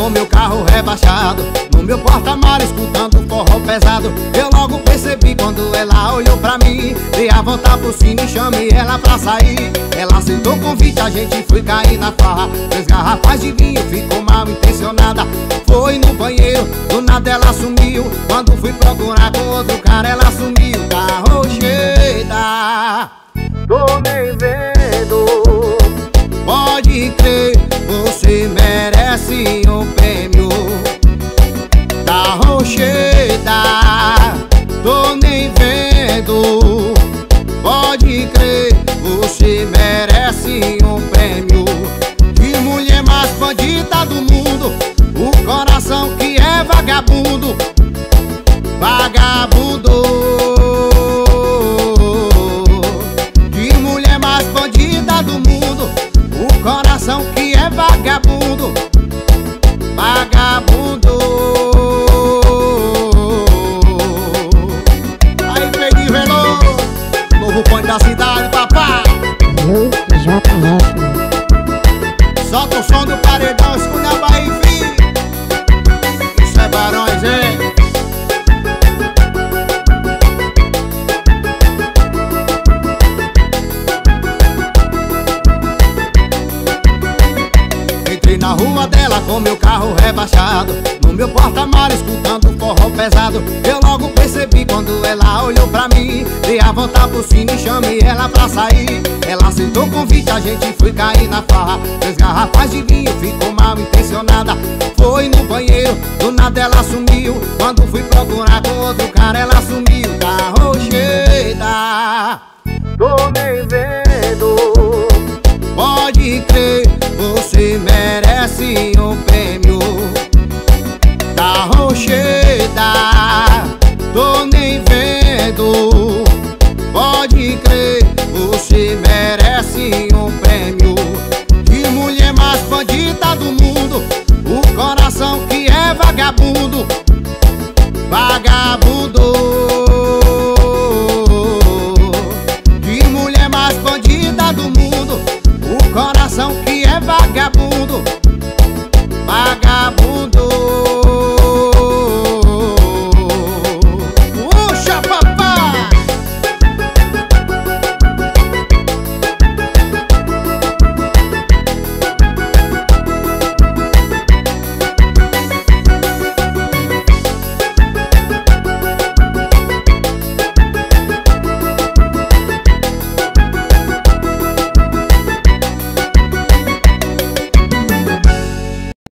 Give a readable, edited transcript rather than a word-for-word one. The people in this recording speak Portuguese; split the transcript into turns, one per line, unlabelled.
com meu carro rebaixado, no meu porta-malas escutando forró pesado. Eu logo percebi quando ela olhou pra mim, dei a volta por cima e chamei ela pra sair. Ela aceitou o convite, a gente foi cair na farra. 3 garrafas de vinho, ficou mal intencionada. Foi no banheiro, do nada ela sumiu. Quando fui procurar com outro cara, ela sumiu. Tá rocheda, tô nem vendo. Pode crer, você merece um prêmio. Tá rocheda, tô nem vendo. Pode crer, você merece um prêmio. Que mulher mais bandida do mundo, o coração que é vagabundo. Vagabundo. Que mulher mais bandida do mundo, o coração que é vagabundo. Vagabundo. Aí, Pedro Veloso, novo ponto da cidade, papai.
Eu, JF.
Solta o som do paredão, escuta a Bahia, filho. Isso é Barões, hein? Entrei na rua dela com meu carro rebaixado, no meu porta-malas escutando forró pesado. Eu logo percebi quando ela olhou pra mim, dei a volta por cima e chamei ela pra sair. Ela aceitou o convite, a gente foi cair na farra. 3 garrafas de vinho, ficou mal intencionada. Foi no banheiro, do nada ela sumiu. Quando fui procurar com outro cara, ela sumiu.